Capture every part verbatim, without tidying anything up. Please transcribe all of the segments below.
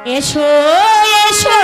এসো এসো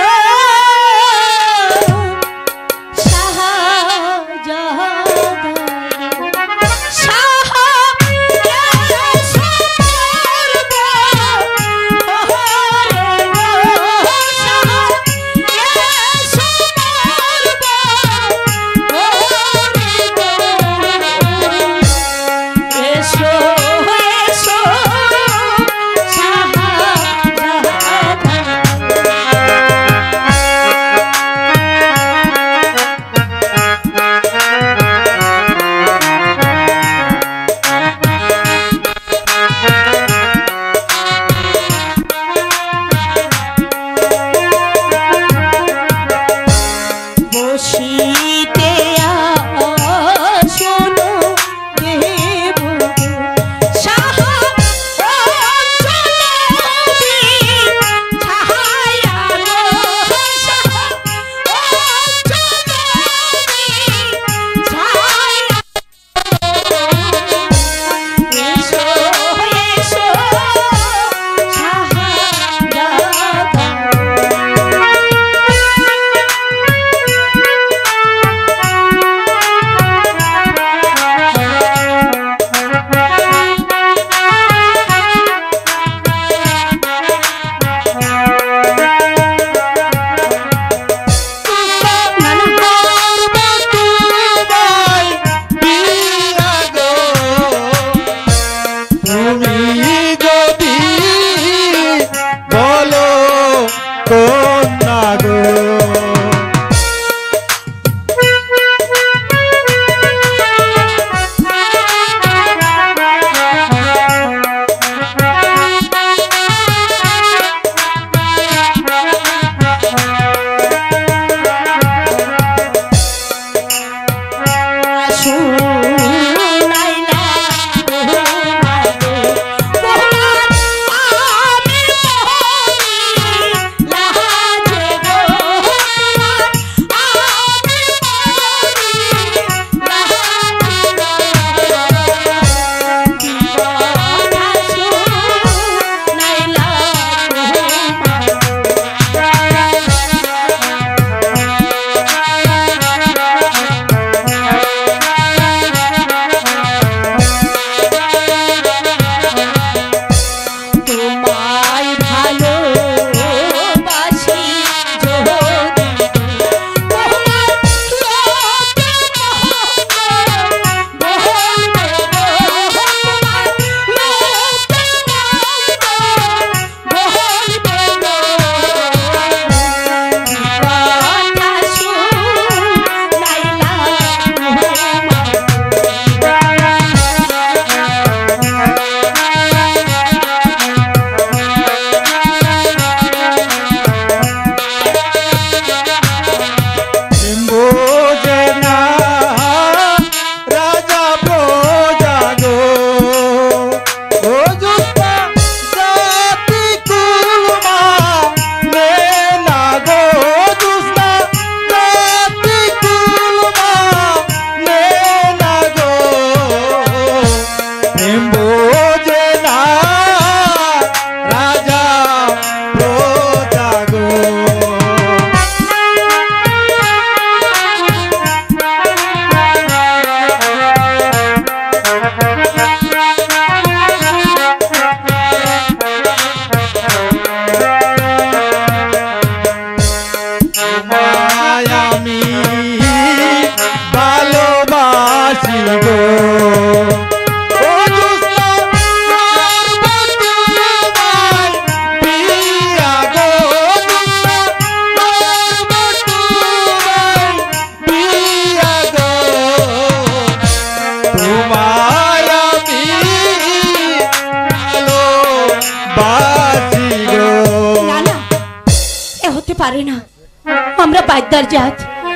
জাত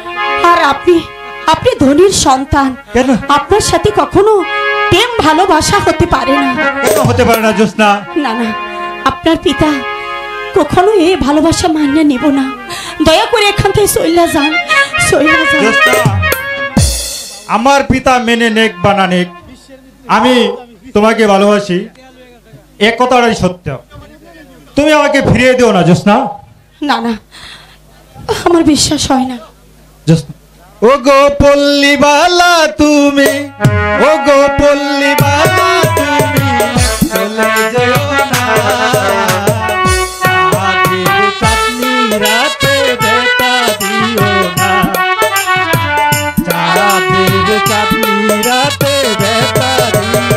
আর আপনি আপনি ধনীর সন্তান কেন আপনার সাথে কখনো প্রেম ভালোবাসা হতে পারে না কেন হতে পারে না জোসনা না না আপনার পিতা কখনো এই ভালোবাসা মান্য নিব না দয়া করে এখান থেকে চলে যান চলে যান জোসনা আমার পিতা মেনে নেক বা না নেক আমি তোমাকে ভালোবাসি এক কথাটাই সত্য তুমি আমাকে ফিরিয়ে দিও না জ্যোৎস্না। না না, আমার বিশ্বাস হয় না। জ্যোৎস্না, ও গো পল্লীবালা তুমি, ও গো পল্লীবালা তুমি চলে যেও না। চাঁদের চাঁদনি রাতে দেখা দিও না, চাঁদের চাঁদনি রাতে দেখা দিও না।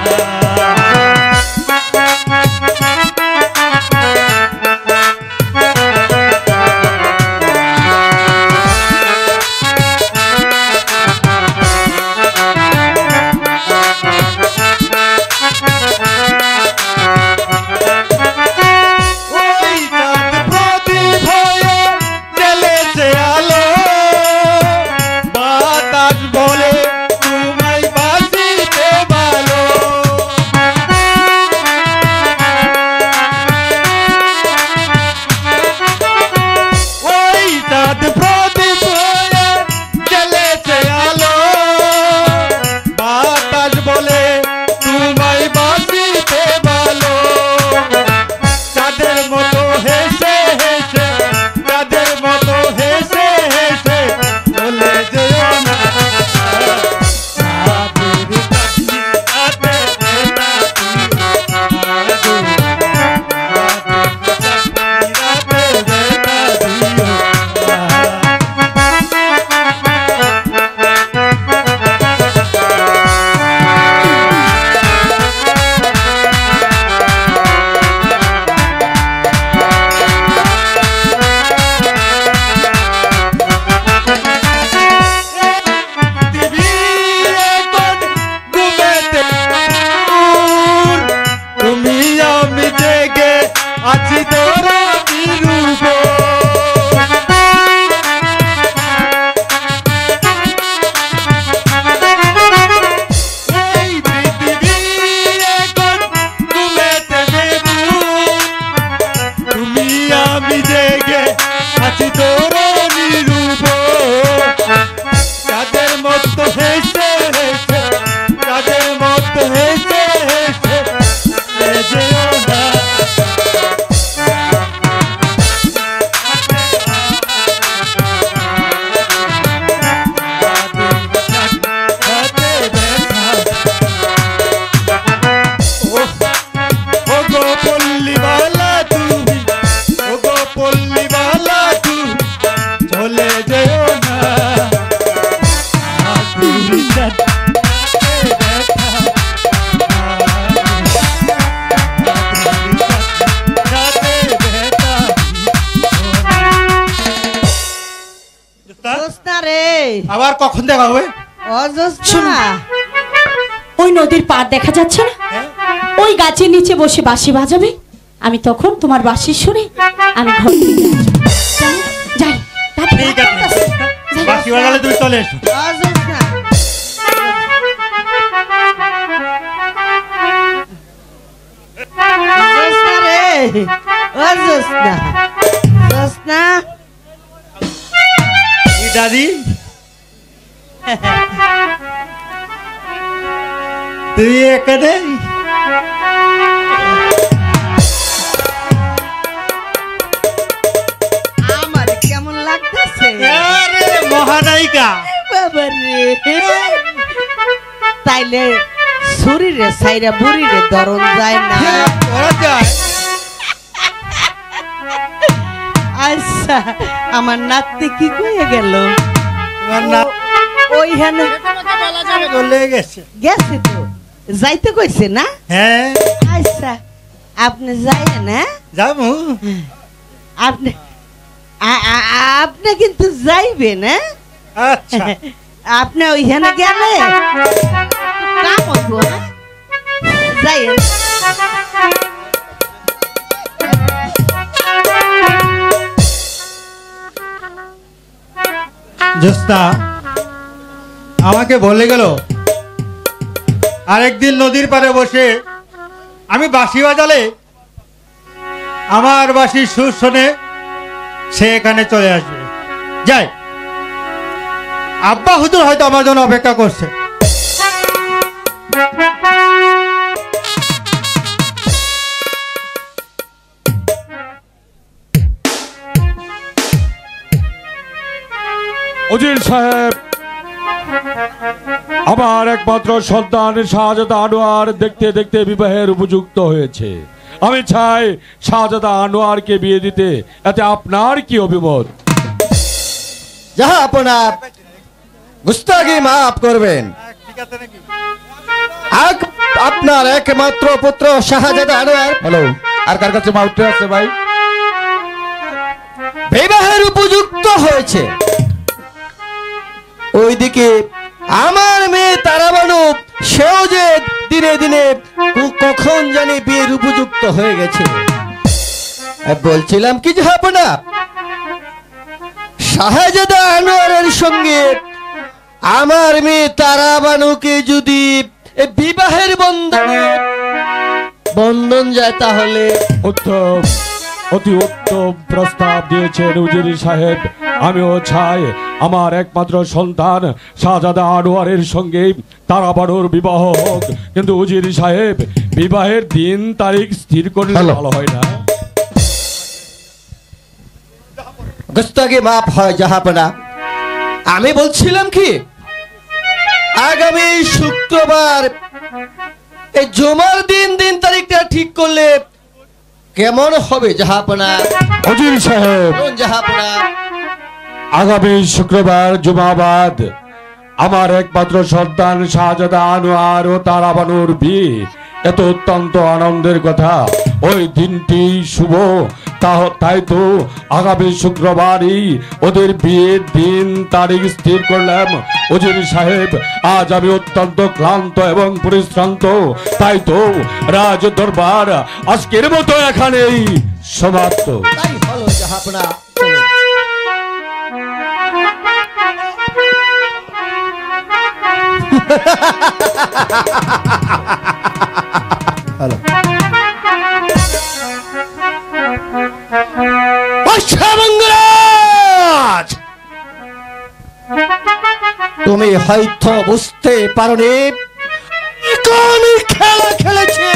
আবার কখন দেখা হবে? ওই নদীর পার দেখা যাচ্ছে না, ওই গাছের নিচে বসে বাঁশি বাজাবে, আমি তখন তোমার বাঁশি শুনে আমি ঘর থেকে যাই। ঠিক আছে, বাঁশি বাজালে তুমি চলে এসো। দাদি তুই এখানে? আমার কেমন লাগতেছে? আরে মহানায়িকা বাবা রে, তাইলে শরীরে সাইরা বুড়িরে দরন যায় না? আচ্ছা, আমার নাতি কি কয়ে গেল? ওইখানে গেছে গেছে তো, যাইতে কইছে না? হ্যাঁ। আচ্ছা, আপনি যাইয়েন। হ্যাঁ যাবো। আপনি আপনি কিন্তু যাইবেন। হ্যাঁ আচ্ছা, আপনি ওইখানে গেলে কাম হইব। যাইয়েন। জ্যোৎস্না আমাকে বলে গেল আরেকদিন নদীর পাড়ে বসে আমি বাঁশি বাজালে আমার বাঁশির সুর শুনে সে এখানে চলে আসবে। যাই, আব্বা হুজুর হয়তো আমার জন্য অপেক্ষা করছে। উজির সাহেব, আমার একমাত্র সন্তান শাহজাদা আনোয়ার দেখতে দেখতে বিবাহের উপযুক্ত হয়েছে। আমি চাই শাহজাদা আনোয়ারকে বিয়ে দিতে। এতে আপনার কি অভিমত? যাহা আপনার গুস্তাখি মাফ করবেন। আক- আপনার একমাত্র পুত্র শাহজাদা আনোয়ার হ্যালো, আর কার কাছে মাউথে আছে ভাই? বিবাহের উপযুক্ত হয়েছে। ওইদিকে আমার মেয়ে তারাবানু, সেও যে দিনে দিনে ক- কখন জানি বিয়ের উপযুক্ত হয়ে গেছে। আর বলছিলাম কি যে আপনা শাহজাদা আনোয়ারের সঙ্গে আমার মেয়ে তারাবানুকে যদি এ বিবাহের বন্ধনে বন্ধন যায় তাহলে উত্তম, অতি উত্তম প্রস্তাব দিয়েছেন উজির সাহেব। আমিও চাই আমার একমাত্র সন্তান শাহজাদা আনোয়ারের সঙ্গে তারাবানুর বিবাহ হোক। কিন্তু উজির সাহেব, বিবাহের দিন তারিখ স্থির করলে হ্যালো। ভালো হয় না? গুস্তাখি মাপ হয় জাহাপনা। আমি বলছিলাম কি আগামী শুক্রবার এই জমার দিন দিন তারিখটা ঠিক করলে কেমন হবে জাহাপনা? উজির সাহেব, বলুন জাহাপনা। আগামী শুক্রবার জুমাবাদ আমার একমাত্র সন্তান শাহজাদা আনোয়ার ও তারাবানুর বিয়ে। এত অত্যন্ত আনন্দের কথা। ওই দিনটি শুভ, তা- তাই তো আগামী শুক্রবারই ওদের বিয়ের দিন তারিখ স্থির করলাম। উজির সাহেব, আজ আমি অত্যন্ত ক্লান্ত এবং পরিশ্রান্ত। তাই তো রাজ দরবার আজকের মতো এখানেই সমাপ্ত। তাই হলো জাহাপনা। চলো। হ্যালো। অশ্বমঙ্গরাজ, তুমি হয়তো বুঝতে পারোনি কোন খেলা খেলেছে।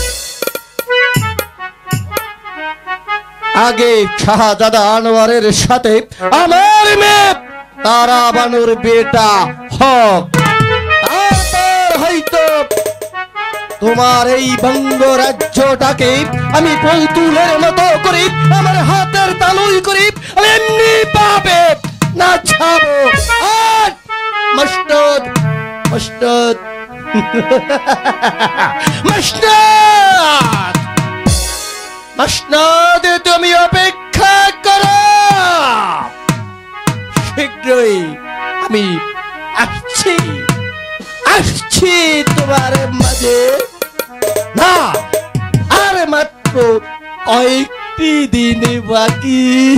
আগে শাহজাদা আনোয়ারের সাথে আমার মেয়ে তারাবানুর বেটা হক, তারপর হয়তো তোমার এই বঙ্গ রাজ্যটাকে আমি পৌতুলের মতো করি, আমার হাতের তালুই করি, আমি এমনি পাবে না ছাড়ো। আর মস্তদ মস্তদ মস্তদ মস্তদ, তুমি অপেক্ষা করো, শীঘ্রই আমি আসছি আসছি তোমার মাঝে। না, আর মাত্র কয়েকটি দিন বাকি।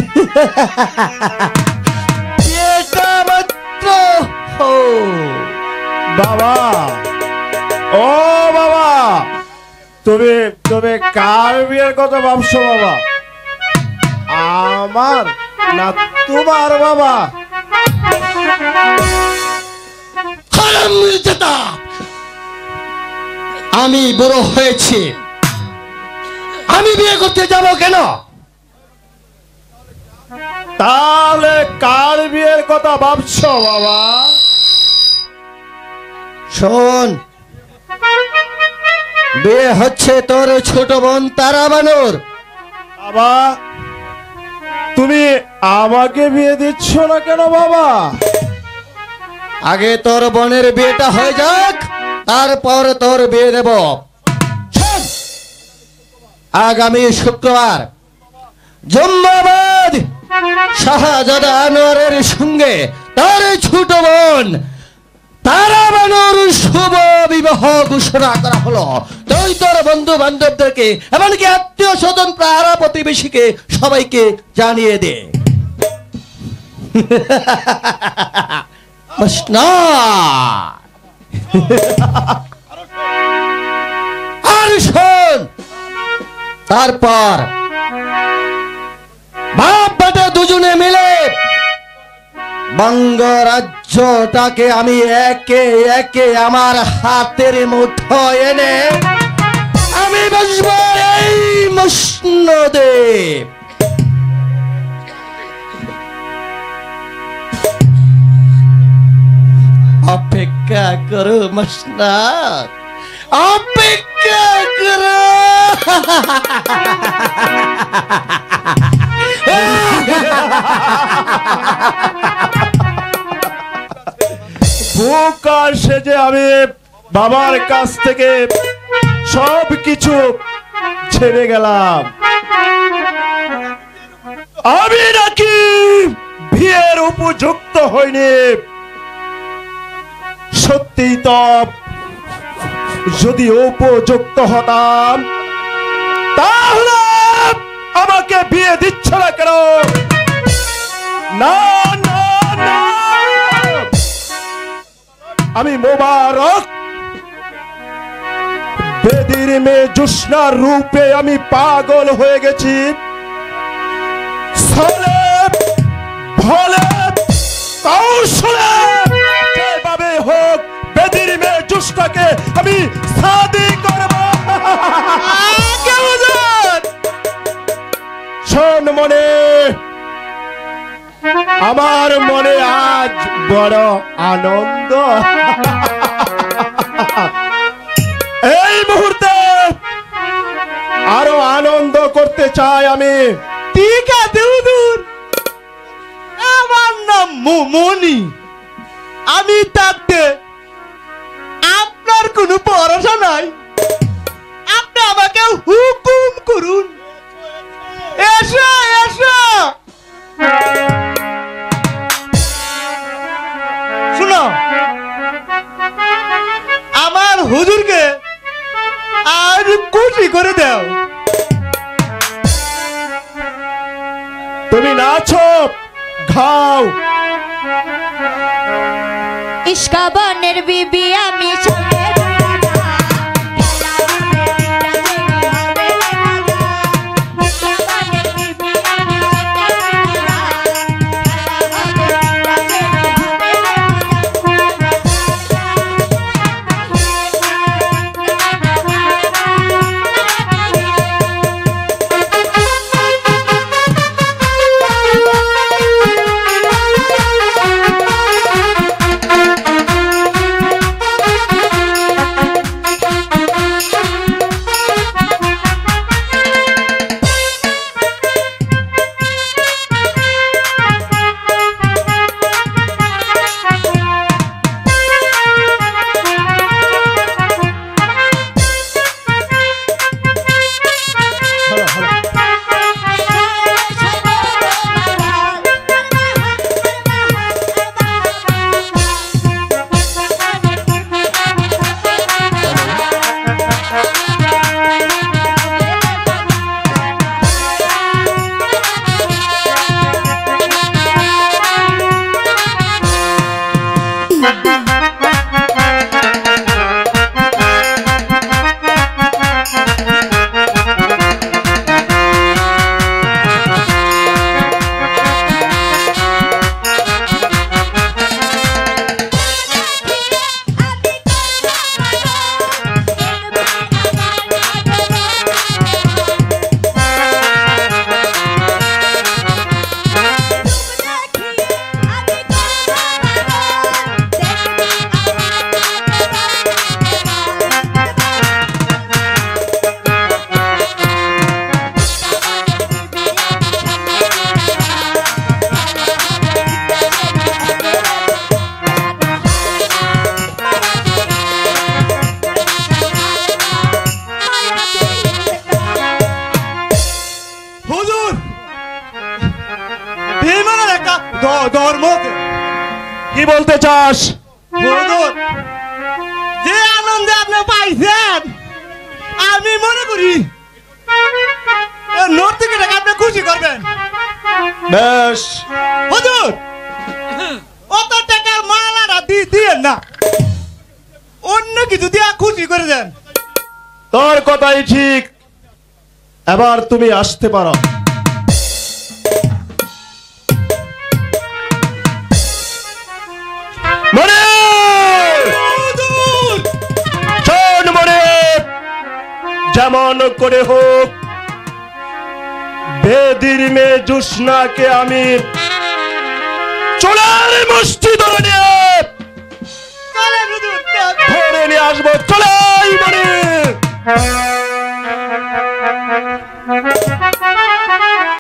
এটা মাত্র হো। বাবা, ও বাবা, তুমি তুমি কার বিয়ের কথা ভাবছো বাবা? আমার না তোমার বাবা? হারামজাদা, আমি বড় হয়েছি, আমি বিয়ে করতে যাব কেন? তাহলে কার বিয়ের কথা ভাবছো বাবা? শোন, বিয়ে হচ্ছে তোর ছোট বোন তারাবানুর। বাবা, তুমি আমাকে বিয়ে দিচ্ছ না কেন বাবা? আগে তোর বোনের বিয়েটা হয়ে যাক, তারপর তোর বিয়ে দেব। শোন, আগামী শুক্রবার জুম্মাবাদ শাহজাদা আনোয়ারের সঙ্গে তার ছোট বোন তারাবানুর শুভ বিবাহ ঘোষণা করা হলো। তুই তোর বন্ধু বান্ধবদেরকে, এমনকি আত্মীয় স্বজন পাড়া প্রতিবেশীকে সবাইকে জানিয়ে দে। না, আর শোন, তারপর বাপ বেটা দুজনে মিলে বঙ্গ রাজ্যটাকে আমি একে একে আমার হাতের মুঠোয় এনে আমি বসবো এই মসনদে। অপেক্ষা করো মাস্টার, অপেক্ষা করো। বোকা সেজে আমি বাবার কাছ থেকে সব কিছু ছেড়ে গেলাম। আমি নাকি বিয়ের উপযুক্ত হইনি। সত্যি তো যদি উপযুক্ত হতাম তাহলে আমাকে বিয়ে দিচ্ছ না কেন? না না না, আমি মোবারক বেদির মেয়ে জোৎস্নার রূপে আমি পাগল হয়ে গেছি। ছলে ভলে কৌশলে যেভাবে হোক বেদির মেয়ে জোৎস্নাকে আমি শাদি করব। শোন মনে, আমার মনে আজ বড় আনন্দ। এই মুহূর্তে আরো আনন্দ করতে চাই আমি। ঠিক আছে হুজুর, আমার নাম মনি। আমি থাকতে আপনার কোনো ভরসা নাই। আপনি আমাকে হুকুম করুন। এসো এসো। শুনো, আমার হুজুরকে আজ খুশি করে দাও। তুমি নাচো, খাও। ইস্কা বনের বিবি আমি চলে কি বলতে চাস? হুজুর, যে আনন্দে আপনি পাইছেন আমি মনে করি নর্তকীটাকে আপনি খুশি করবেন। বেশ হুজুর, অত টাকার মালাটা দিয়ে না, অন্য কিছু দিয়ে খুশি করে দেন। তোর কথাই ঠিক। এবার তুমি আসতে পারো। মনে শোন মনে, যেমন করে হোক বেদির মেয়ে জোৎস্নাকে আমি চোলার মুষ্টি ধরে নিয়ে আসবো। চলে আয় মানে